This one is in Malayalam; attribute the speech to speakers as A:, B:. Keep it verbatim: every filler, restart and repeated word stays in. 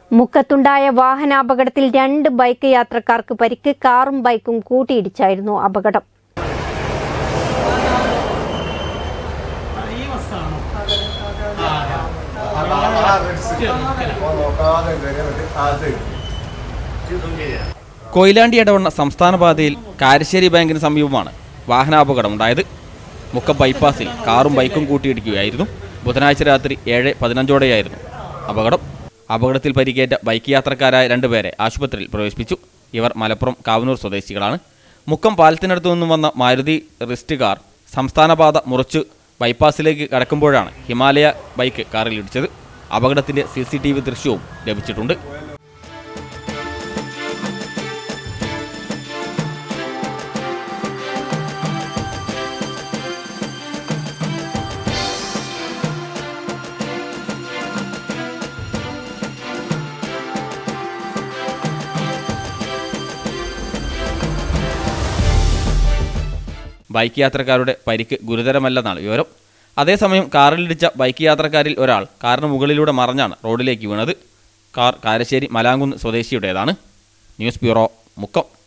A: മുക്കത്തുണ്ടായ വാഹനാപകടത്തിൽ രണ്ട് ബൈക്ക് യാത്രക്കാർക്ക് പരിക്ക്. കാറും ബൈക്കും കൂട്ടിയിടിച്ചായിരുന്നു അപകടം.
B: കൊയിലാണ്ടി ഇടവണ്ണ സംസ്ഥാന പാതയിൽ കാരശ്ശേരി ബാങ്കിന് സമീപമാണ് വാഹനാപകടമുണ്ടായത്. മുക്കം ബൈപ്പാസിൽ കാറും ബൈക്കും കൂട്ടിയിടിക്കുകയായിരുന്നു. ബുധനാഴ്ച രാത്രി ഏഴ് പതിനഞ്ചോടെയായിരുന്നു അപകടം. അപകടത്തിൽ പരിക്കേറ്റ ബൈക്ക് യാത്രക്കാരായ രണ്ടുപേരെ ആശുപത്രിയിൽ പ്രവേശിപ്പിച്ചു. ഇവർ മലപ്പുറം കാവനൂർ സ്വദേശികളാണ്. മുക്കം പാലത്തിനടുത്തു നിന്നും വന്ന മാരുതി റിസ്റ്റ് കാർ സംസ്ഥാനപാത മുറിച്ച് ബൈപ്പാസിലേക്ക് കടക്കുമ്പോഴാണ് ഹിമാലയ ബൈക്ക് കാറിൽ ഇടിച്ചത്. അപകടത്തിന്റെ സി സി ടി വി ദൃശ്യവും ലഭിച്ചിട്ടുണ്ട്. ബൈക്ക് യാത്രക്കാരുടെ പരിക്ക് ഗുരുതരമല്ലെന്നാണ് വിവരം. അതേസമയം കാറിലിടിച്ച ബൈക്ക് യാത്രക്കാരിൽ ഒരാൾ കാറിന് മുകളിലൂടെ മറഞ്ഞാണ് റോഡിലേക്ക് വീണത്. കാർ കാരശ്ശേരി മലാങ്കുന്ന് സ്വദേശിയുടേതാണ്. News bureau, Mukkam.